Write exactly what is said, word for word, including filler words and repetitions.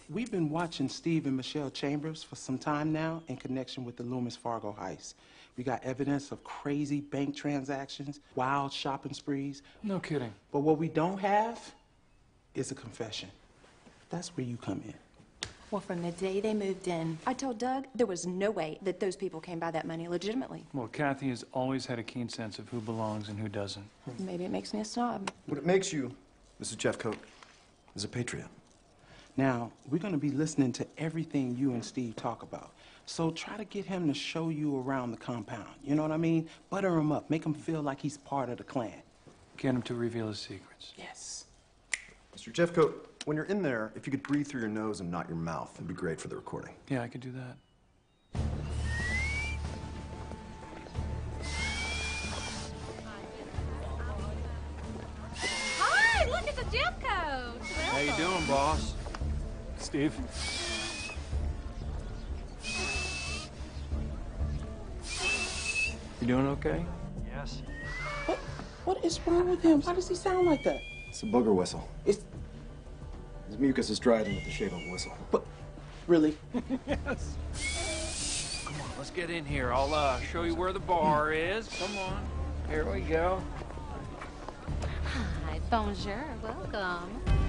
We've been watching Steve and Michelle Chambers for some time now in connection with the Loomis Fargo heist. We got evidence of crazy bank transactions, wild shopping sprees. No kidding. But what we don't have is a confession. That's where you come in. Well, from the day they moved in, I told Doug there was no way that those people came by that money legitimately. Well, Kathy has always had a keen sense of who belongs and who doesn't. Maybe it makes me a snob. What it makes you, Missus Jeffcoat, is a patriot. Now, we're going to be listening to everything you and Steve talk about. So try to get him to show you around the compound. You know what I mean? Butter him up. Make him feel like he's part of the clan. Get him to reveal his secrets. Yes. Mister Jeffcoat, when you're in there, if you could breathe through your nose and not your mouth, it'd be great for the recording. Yeah, I could do that. Hi, look, it's a Jeffcoat. How you doing, boss? Steve? You doing okay? Yes. What, what is wrong with him? Why does he sound like that? It's a booger whistle. It's... His mucus is dried into the shape of a whistle. But, really? Yes. Come on, let's get in here. I'll uh, show you where the bar is. Come on. Here we go. Hi, bonjour, welcome.